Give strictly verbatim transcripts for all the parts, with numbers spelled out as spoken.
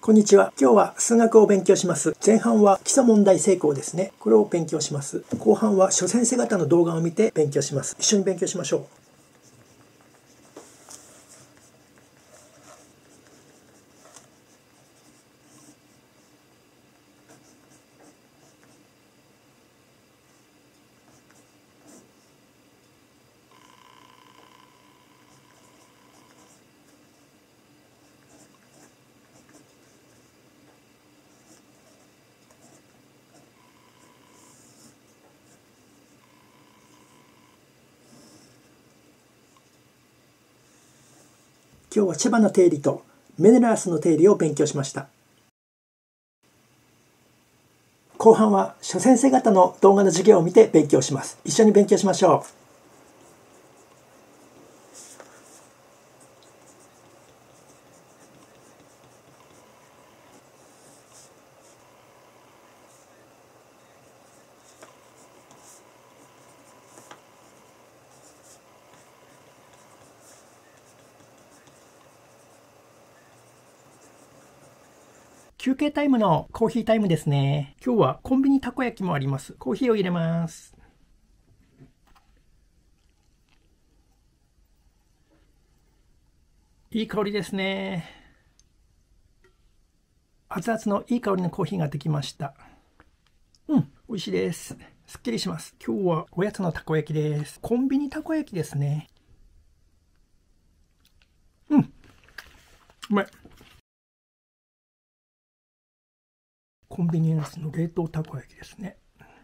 こんにちは。今日は数学を勉強します。前半は基礎問題成功ですね。これを勉強します。後半は諸先生方の動画を見て勉強します。一緒に勉強しましょう。今日は千葉の定理とメネラスの定理を勉強しました。後半は諸先生方の動画の授業を見て勉強します。一緒に勉強しましょう。休憩タイムのコーヒータイムですね。今日はコンビニたこ焼きもあります。コーヒーを入れます。いい香りですね。熱々のいい香りのコーヒーができました。うん、美味しいです。すっきりします。今日はおやつのたこ焼きです。コンビニたこ焼きですね。うん、うまい。コンビニエンスの冷凍たこ焼きですね。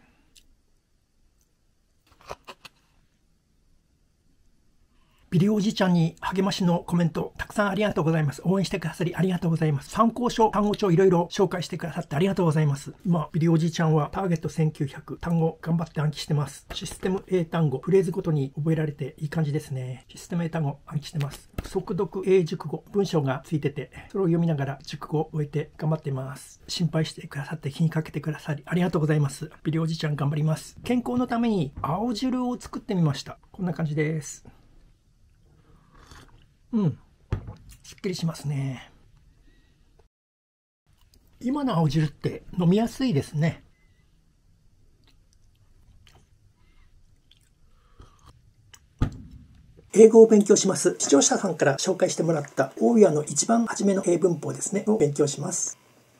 ビリおじちゃんに励ましのコメントたくさんありがとうございます。応援してくださりありがとうございます。参考書、単語帳いろいろ紹介してくださってありがとうございます。今、ビリおじちゃんはターゲットせんきゅうひゃく単語頑張って暗記してます。システム英単語、フレーズごとに覚えられていい感じですね。システム英単語暗記してます。速読英熟語、文章がついてて、それを読みながら熟語を終えて頑張っています。心配してくださって気にかけてくださりありがとうございます。ビリおじちゃん頑張ります。健康のために青汁を作ってみました。こんな感じです。うん、すっきりしますね。今の青汁って飲みやすいですね。英語を勉強します。視聴者さんから紹介してもらった大谷の一番初めの英文法ですねを勉強します。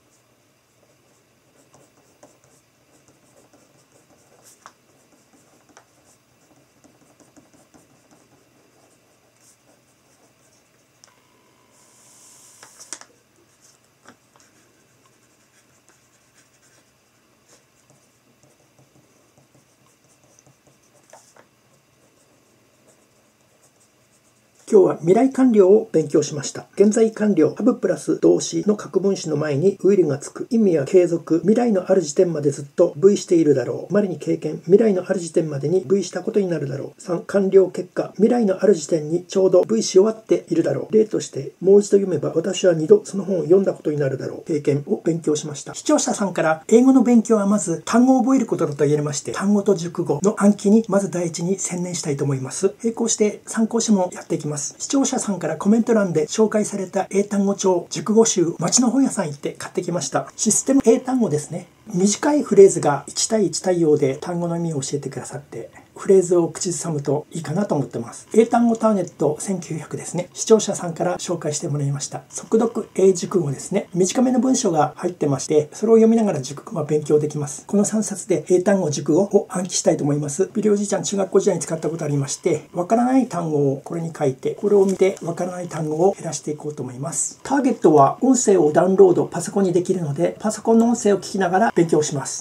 今日は未来完了を勉強しました。現在完了、ハブプラス動詞の各分詞の前にウィルがつく。意味は継続。未来のある時点までずっと V しているだろう。稀に経験。未来のある時点までに V したことになるだろう。さん、完了結果。未来のある時点にちょうど V し終わっているだろう。例として、もう一度読めば私は二度その本を読んだことになるだろう。経験を勉強しました。視聴者さんから英語の勉強はまず単語を覚えることだと言われまして、単語と熟語の暗記にまず第一に専念したいと思います。並行して参考書もやっていきます。視聴者さんからコメント欄で紹介された英単語帳、熟語集、町の本屋さん行って買ってきました。システム英単語ですね。短いフレーズがいち対いち対応で単語の意味を教えてくださって、フレーズを口ずさむといいかなと思ってます。英単語ターゲットせんきゅうひゃくですね。視聴者さんから紹介してもらいました。速読英熟語ですね。短めの文章が入ってまして、それを読みながら熟語は勉強できます。このさんさつで英単語熟語を暗記したいと思います。ビリおじいちゃん中学校時代に使ったことありまして、わからない単語をこれに書いて、これを見てわからない単語を減らしていこうと思います。ターゲットは音声をダウンロードパソコンにできるので、パソコンの音声を聞きながら勉強します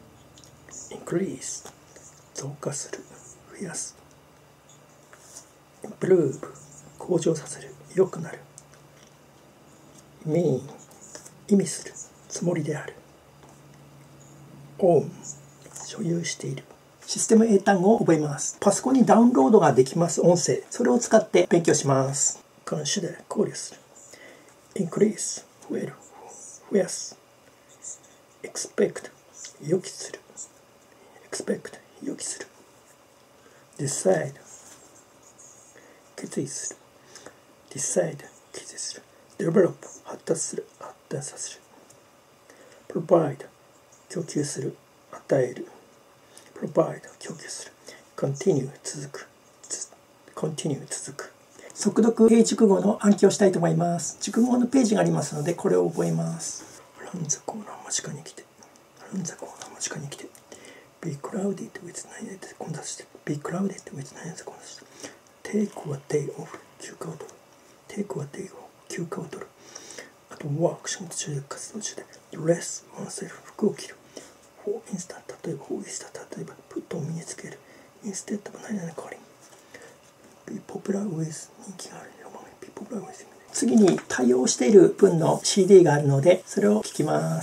。increase 増加する、増やす。improve 向上させる、良くなる。mean 意味する、つもりである。own 所有している。システム英単語を覚えます。パソコンにダウンロードができます音声、それを使って勉強します。consider 考慮する。increase 増える、増やす。expect 予期する。expect 予期する。decide 決意する。decide 決意する。 develop 発達する、発展させる。provide 供給する、与える。provide 供給する。continue 続く。continue 続く。速読英熟語の暗記をしたいと思います。熟語のページがありますので、これを覚えます。ランザコーナー間近に来て。ランザコーナー間近に来て。be crowded with 何々で混雑して。be crowded with 何々で混雑して。take a day off 休暇を取る。take a day off 休暇を取る。あと work 仕事中で活動中で dress oneself 服を着る。for instance 例えば for instance 例えば put を身につける。instead of 何々代わりに。be popular with 人気がある。be popular with 次に対応している文の シーディー があるのでそれを聞きます。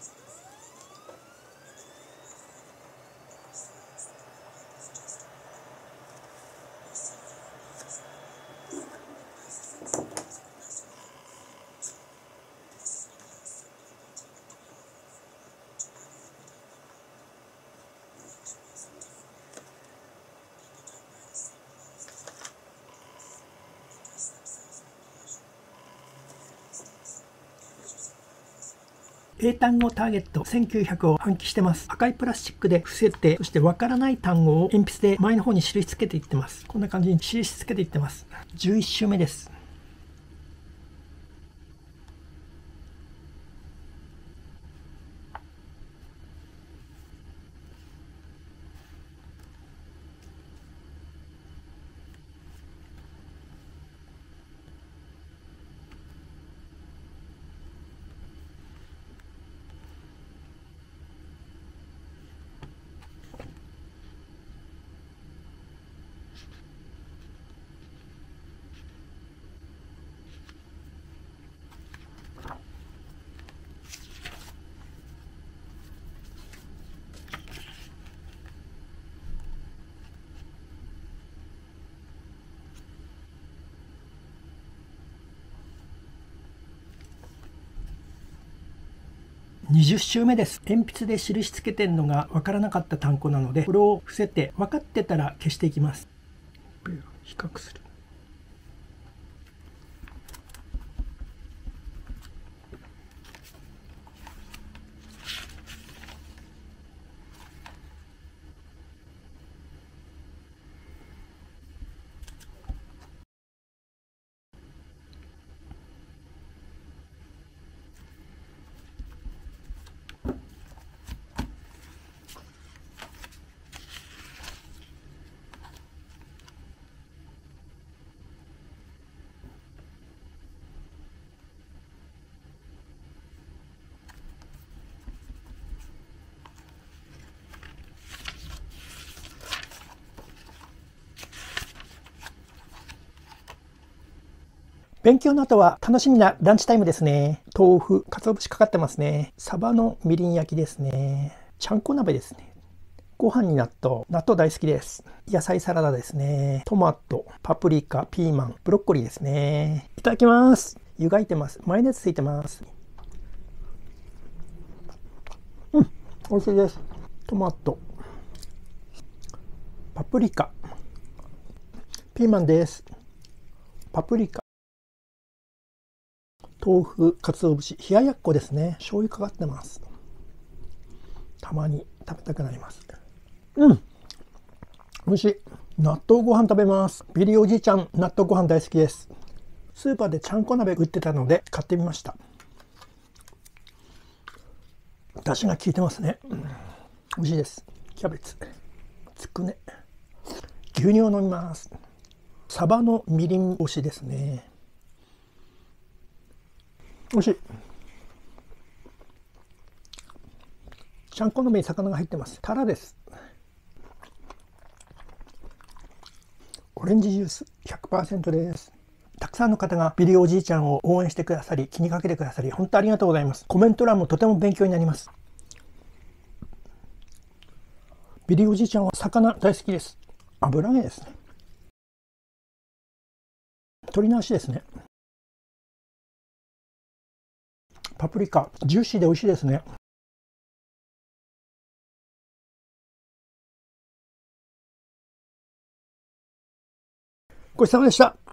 英単語ターゲットせんきゅうひゃくを暗記してます。赤いプラスチックで伏せて、そしてわからない単語を鉛筆で前の方に印つけていってます。こんな感じに印つけていってます。じゅういち週目です。にじゅっ週目です。鉛筆で印つけてるのが分からなかった単語なので、これを伏せて分かってたら消していきます。比較する。勉強の後は楽しみなランチタイムですね。豆腐、鰹節かかってますね。サバのみりん焼きですね。ちゃんこ鍋ですね。ご飯に納豆、納豆大好きです。野菜サラダですね。トマト、パプリカ、ピーマン、ブロッコリーですね。いただきます。湯がいてます。マヨネーズついてます。うん、美味しいです。トマト、パプリカ、ピーマンです。パプリカ、豆腐、鰹節、冷ややっこですね。醤油かかってます。たまに食べたくなります。うん、美味しい。納豆ご飯食べます。ビリーおじいちゃん、納豆ご飯大好きです。スーパーでちゃんこ鍋売ってたので買ってみました。出汁が効いてますね。うん、美味しいです。キャベツ、つくね、牛乳を飲みます。サバのみりん干しですね。美味しい。ちゃんこの目に魚が入ってます。タラです。オレンジジュース ひゃくパーセント です。たくさんの方がビリーおじいちゃんを応援してくださり、気にかけてくださり、本当ありがとうございます。コメント欄もとても勉強になります。ビリーおじいちゃんは魚大好きです。油揚げですね。鶏の足ですね。パプリカ、ジューシーで美味しいですね。ごちそうさまでした。